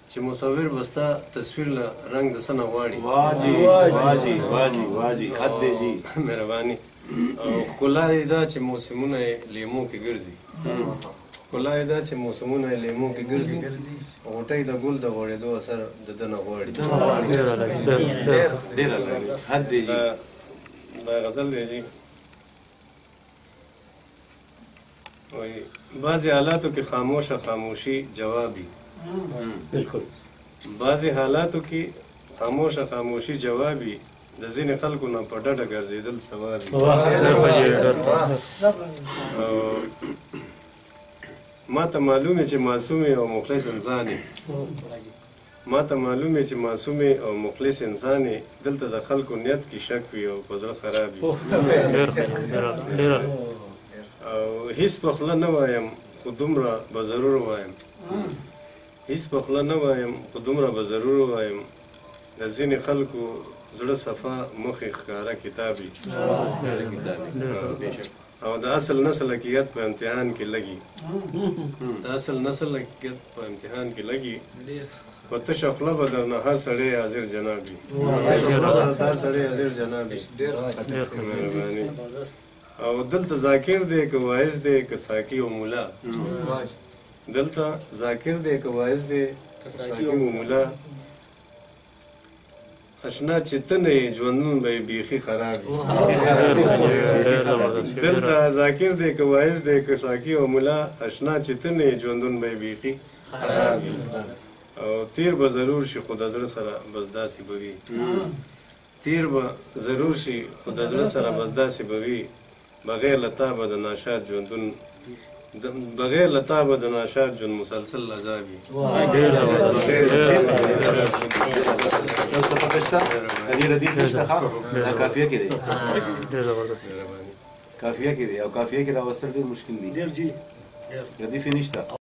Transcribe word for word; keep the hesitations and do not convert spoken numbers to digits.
چې مصور بستا تصویر له رنگ د څه نه غواړي. واجی واجی واجی واجی حد دی جی مهرباني. او ښکلا یې دا چې موسمونه یې لیمو کې ګرځي. ښکلا یې دا چې موسمونه یې لیمو کې ګرځي. غوټۍ د ګل د غوړېدو اثر د ده نه غواړي. ډېره لږه حد دی جی. دا غزل دی جی. وایي بعضې حالاتو کې خاموشه خاموشي جوابي. بالکل. بعضې حالاتو کې خاموشه خاموشي جوابي د ځینې خلکو نه په ډډه ګرځېدل ثواب وي. ما ته معلوم یې چې معصوم او مخلص انسان یې. ما ته معلوم یې چې معصوم او مخلص انسان یې. دلته د خلکو نیت کې شک وي او په زړه خراب وي. او هېڅ په خوله نه وایم خو دومره به ضرور وایم. هېڅ په خوله نه وایم خو دومره به ضرور وایم. د ځینې خلکو زړه صفا مخې ښکاره کتاب وي. او د اصل نسل حقیقت په امتحان کې لګي. د اصل نسل حقیقت په امتحان کې لګي. په تشه خوله به درنه هر سړی حاضر جناب وي. په تشه خوله به هر سړی حاضر جناب وي. مهرباني. او دلته ذاکر دی که واعظ دی که ساقي او ملا. دلته ذاکر دی که واعظ دی که ساقي او ملا. اشنا چې ته نه یې ژوندون به یې بیخي خراب وي. دلته ذاکر دی که واعظ دی که ساقي او ملا. اشنا چې ته نه یې ژوندون به یې بیخي خراب وي. او تیر به ضرور شي خو د زړه سره بس داسې به وي. تیر به ضرور شي خو د زړه سره بس داسې به وي. بغیر له تا به د ناشاد ژوندون بغیر له تا به د ناشاد ژوند مسلسل عذاب وي. یو څه پکې شته؟ د دې ردیف نشته ښه؟ دا کافیه کې دی. کافیه کې دی او کافیه کې راوستل ډېر مشکل دي. ردیف یې نشته.